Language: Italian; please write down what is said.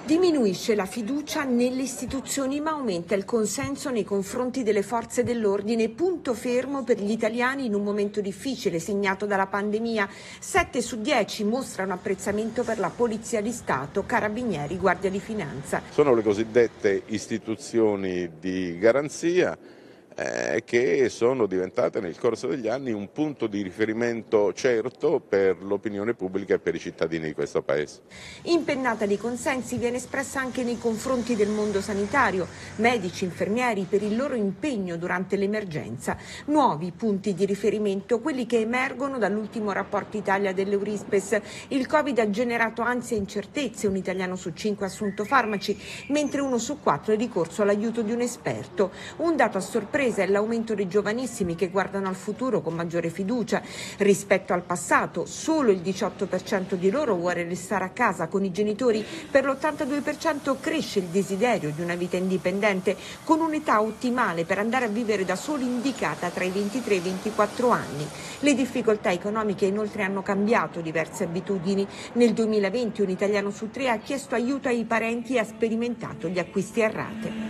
Diminuisce la fiducia nelle istituzioni ma aumenta il consenso nei confronti delle forze dell'ordine, punto fermo per gli italiani in un momento difficile segnato dalla pandemia. 7 su 10 mostrano apprezzamento per la Polizia di Stato, Carabinieri, Guardia di Finanza. Sono le cosiddette istituzioni di garanzia che sono diventate nel corso degli anni un punto di riferimento certo per l'opinione pubblica e per i cittadini di questo Paese. Impennata di consensi viene espressa anche nei confronti del mondo sanitario, medici, infermieri per il loro impegno durante l'emergenza. Nuovi punti di riferimento, quelli che emergono dall'ultimo rapporto Italia dell'Eurispes. Il Covid ha generato ansia e incertezze, un italiano su 5 ha assunto farmaci, mentre 1 su 4 è ricorso all'aiuto di un esperto. Un dato a sorpresa è l'aumento dei giovanissimi che guardano al futuro con maggiore fiducia. Rispetto al passato, solo il 18% di loro vuole restare a casa con i genitori, per l'82% cresce il desiderio di una vita indipendente, con un'età ottimale per andare a vivere da soli indicata tra i 23 e i 24 anni. Le difficoltà economiche inoltre hanno cambiato diverse abitudini. Nel 2020 un italiano su 3 ha chiesto aiuto ai parenti e ha sperimentato gli acquisti a rate.